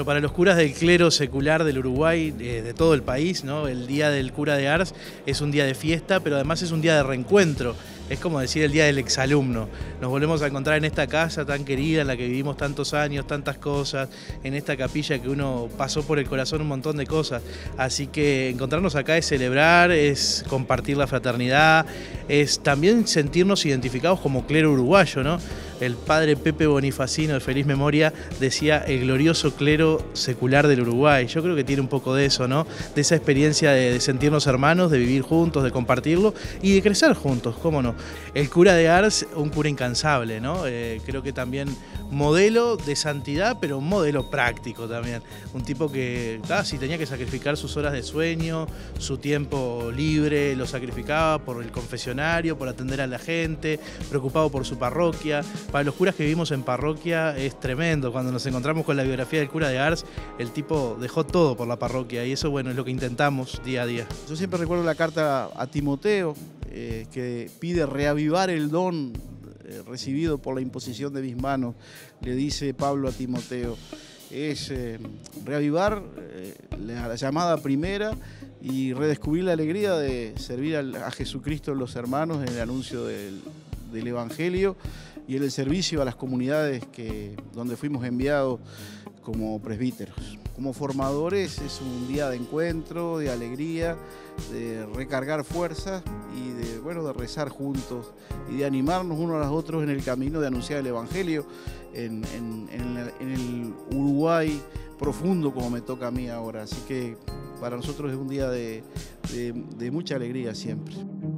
Bueno, para los curas del clero secular del Uruguay, de todo el país, ¿no? El Día del Cura de Ars es un día de fiesta, pero además es un día de reencuentro. Es como decir el día del exalumno. Nos volvemos a encontrar en esta casa tan querida, en la que vivimos tantos años, tantas cosas, en esta capilla que uno pasó por el corazón un montón de cosas. Así que encontrarnos acá es celebrar, es compartir la fraternidad, es también sentirnos identificados como clero uruguayo, ¿no? El padre Pepe Bonifacino, de feliz memoria, decía el glorioso clero secular del Uruguay. Yo creo que tiene un poco de eso, ¿no? De esa experiencia de sentirnos hermanos, de vivir juntos, de compartirlo y de crecer juntos, ¿cómo no? El cura de Ars, un cura incansable, ¿no? Creo que también modelo de santidad, pero un modelo práctico también. Un tipo que si tenía que sacrificar sus horas de sueño, su tiempo libre, lo sacrificaba por el confesionario, por atender a la gente, preocupado por su parroquia. Para los curas que vivimos en parroquia es tremendo. Cuando nos encontramos con la biografía del cura de Ars, el tipo dejó todo por la parroquia y eso, bueno, es lo que intentamos día a día. Yo siempre recuerdo la carta a Timoteo, que pide reavivar el don recibido por la imposición de mis manos. Le dice Pablo a Timoteo, es reavivar la llamada primera y redescubrir la alegría de servir a Jesucristo en los hermanos en el anuncio del Evangelio y en el servicio a las comunidades donde fuimos enviados como presbíteros. Como formadores es un día de encuentro, de alegría, de recargar fuerzas y de rezar juntos y de animarnos unos a los otros en el camino de anunciar el Evangelio en el Uruguay profundo como me toca a mí ahora. Así que para nosotros es un día de mucha alegría siempre.